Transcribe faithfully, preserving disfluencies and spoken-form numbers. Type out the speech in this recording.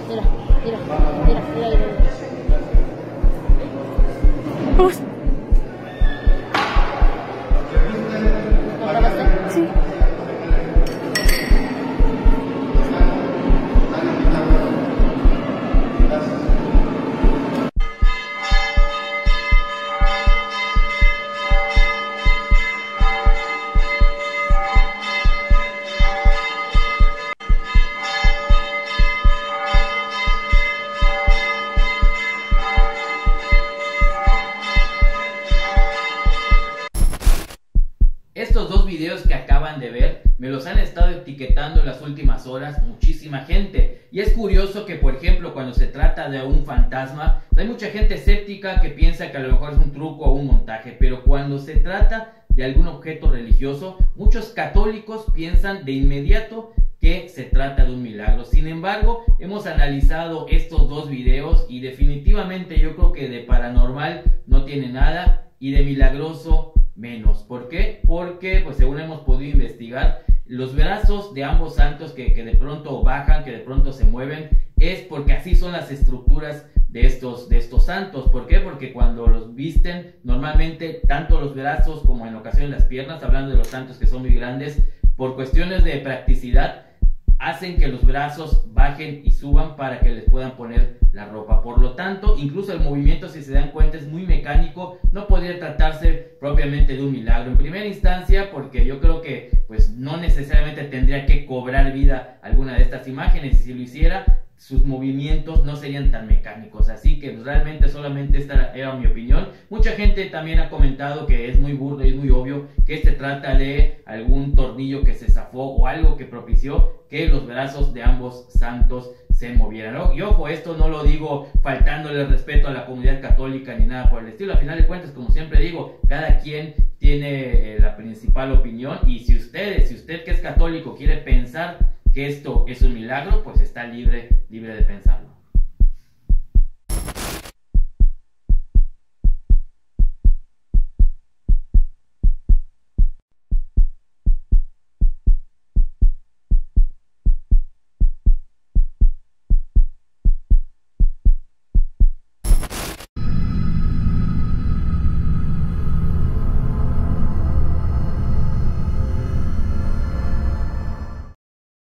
mira, mira, mira, mira, mira. Pues, ¿Lo grabaste? sí. Estos dos videos que acaban de ver me los han estado etiquetando en las últimas horas muchísima gente. Y es curioso que, por ejemplo, cuando se trata de un fantasma, hay mucha gente escéptica que piensa que a lo mejor es un truco o un montaje. Pero cuando se trata de algún objeto religioso, muchos católicos piensan de inmediato que se trata de un milagro. Sin embargo, hemos analizado estos dos videos y definitivamente yo creo que de paranormal no tiene nada y de milagroso menos. ¿Por qué? Porque, pues según hemos podido investigar, los brazos de ambos santos que, que de pronto bajan, que de pronto se mueven, es porque así son las estructuras de estos, de estos santos. ¿Por qué? Porque cuando los visten, normalmente tanto los brazos como en ocasiones las piernas, hablando de los santos que son muy grandes, por cuestiones de practicidad, hacen que los brazos bajen y suban para que les puedan poner la ropa. Por lo tanto, incluso el movimiento, si se dan cuenta, es muy mecánico. No podría tratarse propiamente de un milagro en primera instancia, porque yo creo que pues no necesariamente tendría que cobrar vida alguna de estas imágenes. Si lo hiciera, sus movimientos no serían tan mecánicos. Así que realmente solamente esta era mi opinión. Mucha gente también ha comentado que es muy burdo y es muy obvio que se trata de algún tornillo que se zafó o algo que propició que los brazos de ambos santos se movieran, ¿no? Y ojo, esto no lo digo faltándole respeto a la comunidad católica ni nada por el estilo. A final de cuentas, como siempre digo, cada quien tiene eh, la principal opinión. Y si ustedes, si usted que es católico quiere pensar que esto es un milagro, pues está libre, libre de pensarlo.